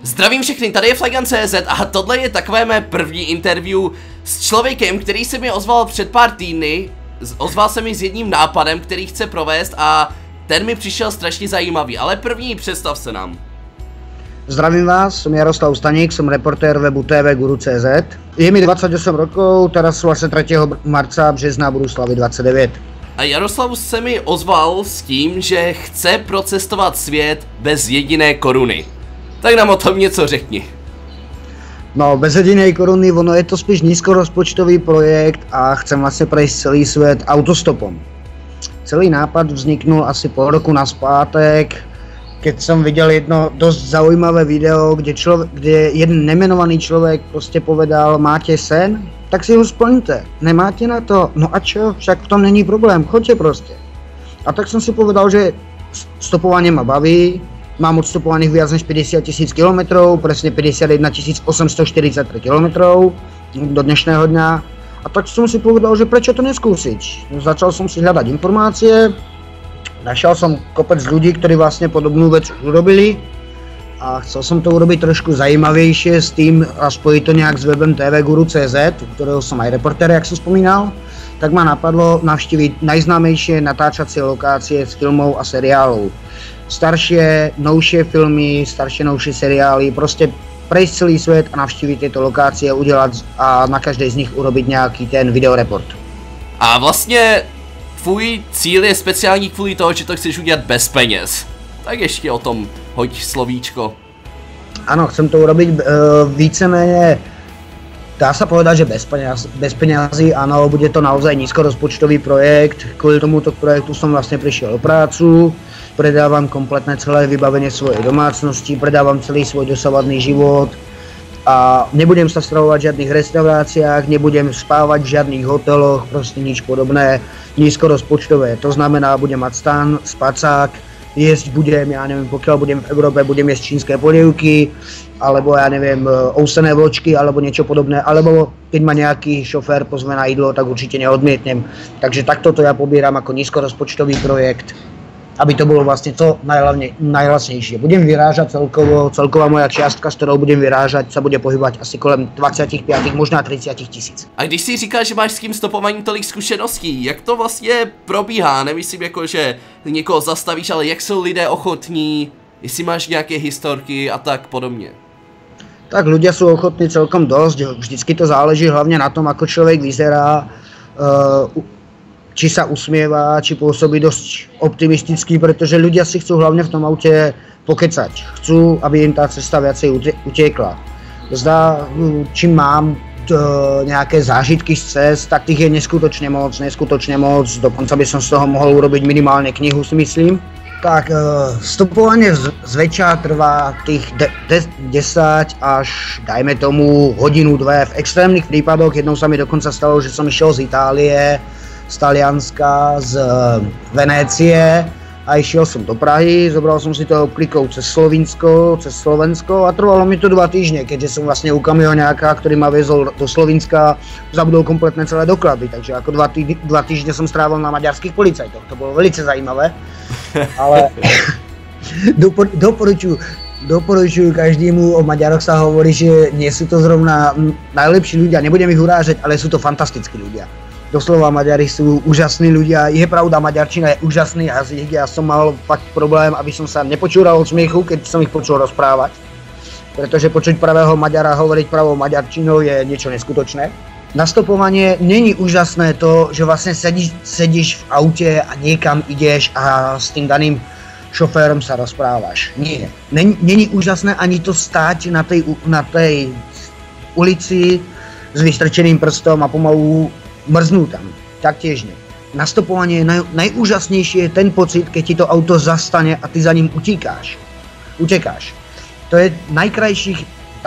Zdravím všechny, tady je Flagan.cz a tohle je takové mé první interview s člověkem, který se mi ozval před pár týdny. Ozval se mi s jedním nápadem, který chce provést a ten mi přišel strašně zajímavý, ale první představ se nám. Zdravím vás, som Jaroslav Staník, som reportér webu tvguru.cz. Je mi 28 rokov, teraz vlastně 3. marca, března budu slavit 29. A Jaroslav se mi ozval s tím, že chce procestovat svět bez jediné koruny. Tak nám o tom něco řekni. No, bez jedinej koruny, ono je to spíš nízkorozpočtový projekt a chcem vlastně prejsť celý svět autostopom. Celý nápad vzniknul asi pol roku naspátek, keď som videl jedno dosť zaujímavé video, kde jeden nemenovaný človek prostě povedal: máte sen? Tak si ho splňte. Nemáte na to? No a čo? Však v tom není problém, choďte prostě. A tak som si povedal, že stopovanie ma baví. Mám odstupovaných viac než 50 000 km, presne 51 843 km do dnešného dňa. A tak som si povedal, že prečo to neskúsiť. Začal som si hľadať informácie, našel som kopec ľudí, ktorí vlastne podobnú vec urobili a chcel som to urobiť trošku zajímavejšie s tým a spojiť to nejak s webem tvguru.cz, u ktorého som aj reportér, jak som spomínal. Tak ma napadlo navštíviť najznámejšie natáčacie lokácie z filmov a seriálov. Staršie, novšie filmy, staršie, novšie seriály, prostě prejsť celý svět a navštívit tyto lokácie, udělat a na každé z nich urobiť nějaký ten videoreport. A vlastně tvůj cíl je speciální kvůli toho, že to chceš udělat bez peněz. Tak ještě o tom hoď slovíčko. Ano, chcem to urobiť víceméně, dá sa povedať, že bez peňazí, ano, bude to naozaj nízkorozpočtový projekt. Kvůli tomuto projektu som vlastně prišiel o prácu. Predávám kompletné celé vybavenie svojej domácnosti, predávám celý svoj dosavadný život a nebudem sa stravovať v žiadnych restauráciách, nebudem spávať v žiadnych hoteloch, proste nič podobné, nízkorozpočtové. To znamená, budem mať stan, spacák, jesť budem, ja neviem, pokiaľ budem v Európe, budem jesť čínske polievky, alebo ja neviem, ousené vločky, alebo niečo podobné, alebo keď ma nejaký šofér pozve na jídlo, tak určite neodmietnem. Takže takto to ja pobieram ako nízkorozpočtový projekt, aby to bylo vlastně co najlacnější. Budem vyrážet celková moja čiastka, s kterou budem vyrážet, se bude pohybovat asi kolem 25, možná 30 000. A když si říkáš, že máš s tím stopováním tolik zkušeností, jak to vlastně probíhá? Nemyslím jako, že někoho zastavíš, ale jak jsou lidé ochotní, jestli máš nějaké historky a tak podobně. Tak ľudia sú ochotní celkom dosť, vždycky to záleží hlavně na tom, ako člověk vyzerá. Či sa usmieva, či pôsobí dosť optimisticky, pretože ľudia si chcú hlavne v tom aute pokecať. Chcú, aby im tá cesta viacej utiekla. Zdá, či mám nejaké zážitky z cest, tak tých je neskutočne moc, dokonca by som z toho mohol urobiť minimálne knihu, si myslím. Tak stopovanie zväčša trvá tých 10 až, dajme tomu, hodinu, dve. V extrémnych prípadoch, jednou sa mi dokonca stalo, že som išiel z Itálie, z Talianska, z Venécie a išiel som do Prahy, zobral som si to obklikou cez Slovensko a trvalo mi to 2 týždne, keďže som vlastne u kamioňáka, ktorý ma viezol do Slovenska, zabudol kompletné celé doklady, takže ako 2 týždne som strávil na maďarských policajtoch, to bolo velice zajímavé, ale doporučuju každému. O Maďaroch sa hovorí, že nie sú to zrovna najlepší ľudia, nebudem ich urážať, ale sú to fantastickí ľudia. Doslova Maďari sú úžasní ľudia, je pravda, maďarčina je úžasný jazyk, ja som mal fakt problém, aby som sa nepočúral od smiechu, keď som ich počul rozprávať. Pretože počuť pravého Maďara hovoriť pravou maďarčinou je niečo neskutočné. Na stopovanie není úžasné to, že vlastne sedíš v aute a niekam ideš a s tým daným šoférom sa rozprávaš. Nie. Není úžasné ani to stáť na tej ulici s vystrčeným prstom a pomalu mrznú tam, taktiež nie. Na stopovanie je najúžasnejšie je ten pocit, keď ti to auto zastane a ty za ním utekáš. To je najkrajších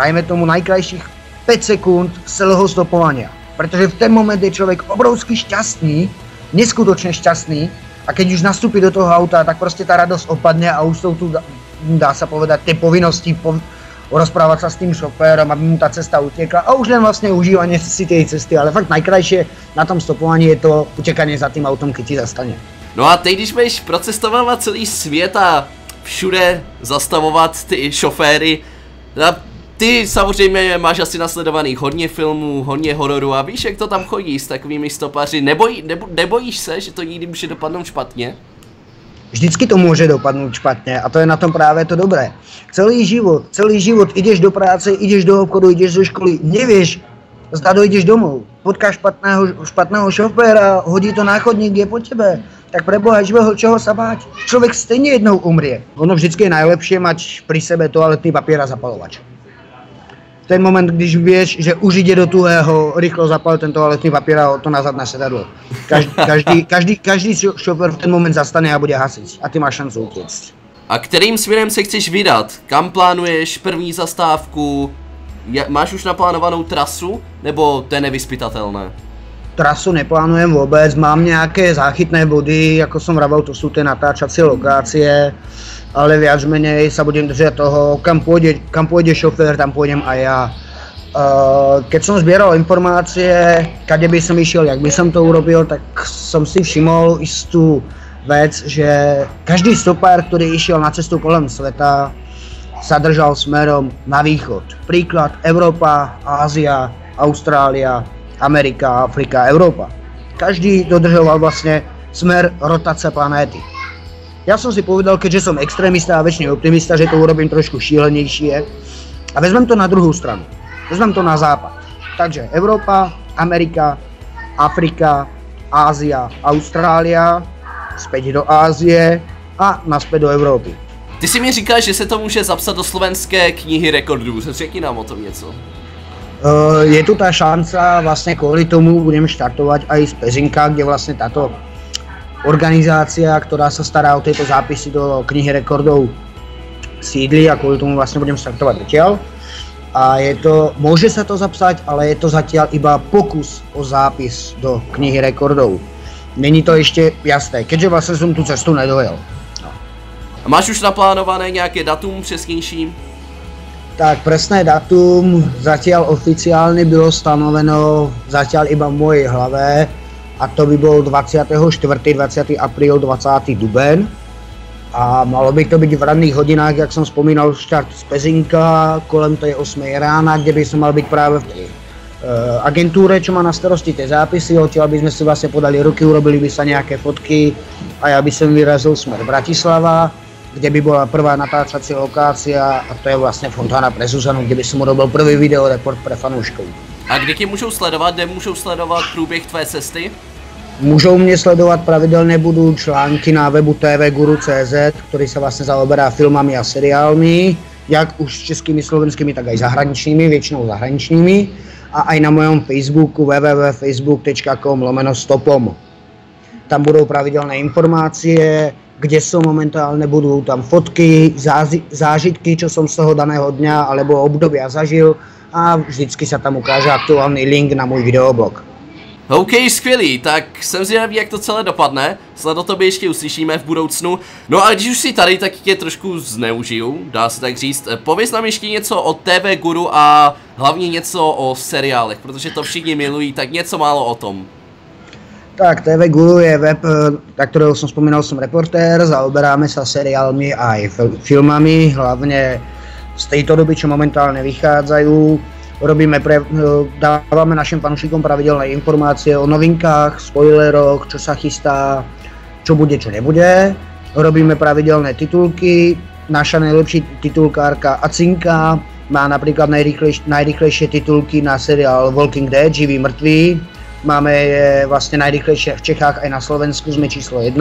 5 sekúnd z celého stopovania. Pretože v ten moment je človek obrovsky šťastný, neskutočne šťastný a keď už nastúpi do toho auta, tak proste tá radosť opadne a už sú tu, dá sa povedať, tie povinnosti rozprávať sa s tým šoférom, aby mu tá cesta utiekla a už len vlastne užívanie si tej cesty, ale fakt najkrajšie na tom stopovaní je to utekanie za tým autom, keď ti zastane. No a teď, když budeš procestovávat celý svět a všude zastavovat ty šoféry, A ty samozřejmě máš asi nasledovaných hodně filmů, hodně hororu a víš, jak to tam chodí s takovými stopaři. Nebojíš se, že to někdy může dopadnout špatně? Vždycky to může dopadnout špatně a to je na tom právě to dobré. Celý život jdeš do práce, jdeš do obchodu, jdeš do školy, nevíš, zda dojdeš domů. Potkáš špatného šoféra, hodí to na chodník, je po tebe. Tak preboha, čeho sa báť? Člověk stejně jednou umře. Ono vždycky je nejlepší mať pri sebe toaletný papír a zapalovač. V ten moment, když víš, že už jde do tuhého, rychlo zapal ten toaletný papír a to nazad na sedadlo. Každý šofér v ten moment zastane a bude hasit a ty máš šancu utěct. A kterým směrem se chceš vydat? Kam plánuješ první zastávku? Máš už naplánovanou trasu, nebo to je nevyspytatelné? Trasu neplánujem vůbec, mám nějaké záchytné body, jako jsem vravel, to jsou ty natáčací lokácie, ale viac menej sa budem držať toho, kam pôjde šofér, tam pôjdem aj ja. Keď som zbieral informácie, kade by som išiel, jak by som to urobil, tak som si všimol istú vec, že každý stopár, ktorý išiel na cestu kolem sveta, sa držal smerom na východ. Príklad Európa, Ázia, Austrália, Amerika, Afrika, Európa. Každý dodržoval vlastne smer rotace planéty. Ja som si povedal, keďže som extrémista a väčšiný optimista, že to urobím trošku šílenejšie a vezmem to na druhou stranu. Vezmem to na západ. Takže Európa, Amerika, Afrika, Ázia, Austrália, späť do Ázie a naspäť do Európy. Ty si mi říkáš, že se to může zapsat do slovenské knihy rekordů. Řekni nám o tom něco. Je tu tá šanca, vlastne kvôli tomu budem štartovať aj z Pezinka, kde vlastne táto organizácia, ktorá sa stará o tieto zápisy do knihy rekordov sídli a kvôli tomu vlastne budem startovať odtiaľ. A môže sa to zapsať, ale je to zatiaľ iba pokus o zápis do knihy rekordov. Není to ešte jasné, keďže vlastne som tú cestu nedojel. No. A máš už naplánované nějaké datum přesnější? Tak presné datum zatiaľ oficiálne bylo stanoveno zatiaľ iba v mojej hlave a to by bol 24. 20. apríl, 20. duben a malo by to byť v ranných hodinách, jak som spomínal, štart z Pezinka kolem tej 8 rána, kde by som mal byť práve v tej agentúre, čo má na starosti tie zápisy, odtiaľ by sme si vlastne podali ruky, urobili by sa nejaké fotky a ja by som vyrazil smer Bratislava, kde by bola prvá natáčací lokácia a to je vlastne Fontána pre Zuzanu, kde by som urobil prvý videoreport pre fanúškov. A kde tě můžou sledovat, kde můžou sledovat průběh tvé cesty? Můžou mě sledovat pravidelně, budú články na webu tvguru.cz, ktorý sa vlastne zaoberá filmami a seriálmi, jak už českými, slovenskými, tak aj zahraničními, většinou zahraničními a aj na mojom Facebooku www.facebook.com/stopom. Tam budou pravidelné informácie, kde som momentálne, budú tam fotky, zážitky, čo som z toho daného dňa alebo obdobia zažil a vždycky sa tam ukáže aktuálny link na můj videoblog. OK, skvělý, tak jsem zvědavý, jak to celé dopadne, snad o tobě ještě uslyšíme v budoucnu. No a když už jsi tady, tak tě trošku zneužiju, dá se tak říct. Pověz nám ještě něco o TV Guru a hlavně něco o seriálech, protože to všichni milují, tak něco málo o tom. Tak, TV Guru je web, na ktorého som spomínal, som reportér, zaoberáme sa seriálmi aj filmami, hlavne z tejto doby, čo momentálne vychádzajú. Dávame našim fanúšikom pravidelné informácie o novinkách, spoileroch, čo sa chystá, čo bude, čo nebude. Robíme pravidelné titulky, naša najlepší titulkárka Acinka má napríklad najrychlejšie titulky na seriál Walking Dead, Živí mŕtvi. Máme je vlastne najrychlejšie v Čechách aj na Slovensku, sme číslo 1.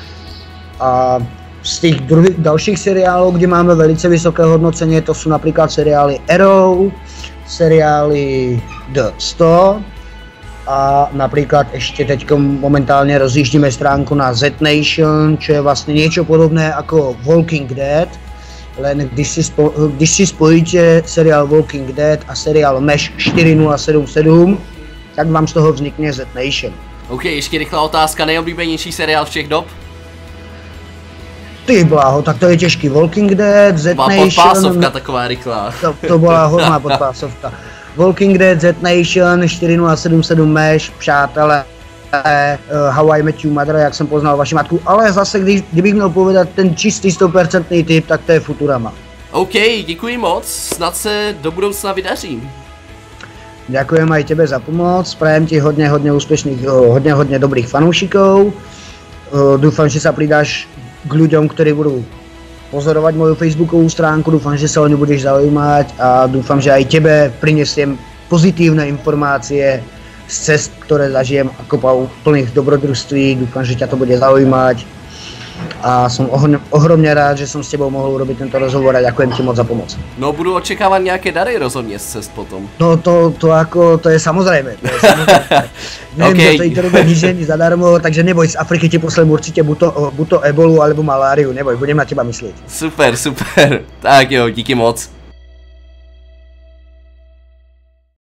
A z tých dalších seriálov, kde máme velice vysoké hodnocenie, to sú napríklad seriály Arrow, seriály The 100 a napríklad ešte teď momentálne rozjíždíme stránku na Z Nation, čo je vlastne niečo podobné ako Walking Dead, len když si spojíte seriál Walking Dead a seriál Mesh 4077, tak vám z toho vznikne Z Nation. OK, ještě rychlá otázka, nejoblíbenější seriál všech dob? Ty bláho, tak to je těžký. Walking Dead, Z Nation... Podpásovka taková rychlá. To byla hodná podpásovka. Walking Dead, Z Nation, 4077 Mesh, Přátelé, How I Met Your Mother, jak jsem poznal vaši matku, ale zase, kdybych měl povedat ten čistý 100% typ, tak to je Futurama. OK, děkuji moc, snad se do budoucna vydaří. Ďakujem aj tebe za pomoc, prajem ti hodne úspešných, hodne dobrých fanúšikov. Dúfam, že sa pridáš k ľuďom, ktorí budú pozorovať moju facebookovú stránku, dúfam, že sa o ňu budeš zaujímať a dúfam, že aj tebe prinesiem pozitívne informácie z cest, ktoré zažijem ako plných dobrodružství, dúfam, že ťa to bude zaujímať. A som ohromne rád, že som s tebou mohol urobiť tento rozhovor a ďakujem ti moc za pomoc. No budu očekávat nějaké dary rozhodně z cest potom. No to je samozrejme. Neviem, Okay. že to internet nič není zadarmo, takže neboj, z Afriky ti poslem určite buď to ebolu alebo maláriu, neboj, budem na teba myslieť. Super, tak jo, díky moc.